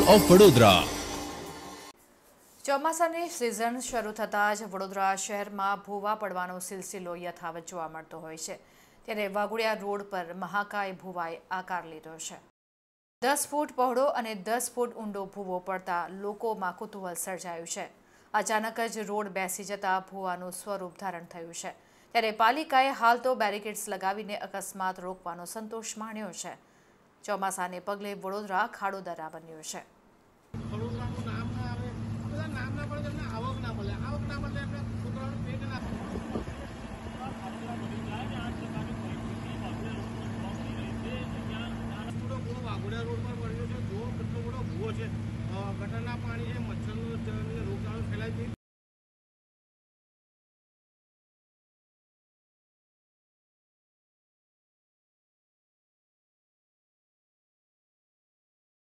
Of Vadodara. ચોમાસાની season શરૂ થતાં જ વડોદરા શહેરમાં ભૂવા પડવાનો સિલસિલો યથાવત જોવા મળતો હોય છે. ત્યારે વાઘોડિયા રોડ પર મહાકાય ભૂવાએ આકાર લીધો છે. 10 ફૂટ પહોળો અને 10 ફૂટ ઊંડો ભૂવો પડતા લોકોમાં કુતૂહલ સર્જાયું છે. અચાનક જ રોડ બેસી જતા ભૂવાનું સ્વરૂપ ધારણ થયું છે. ત્યારે પાલિકાએ હાલ તો બેરિકેડ્સ લગાવીને અકસ્માત રોકવાનો સંતોષ માણ્યો છે. ચોમાસાને પગલે વડોદરા ખાડોદરા બન્યું છે.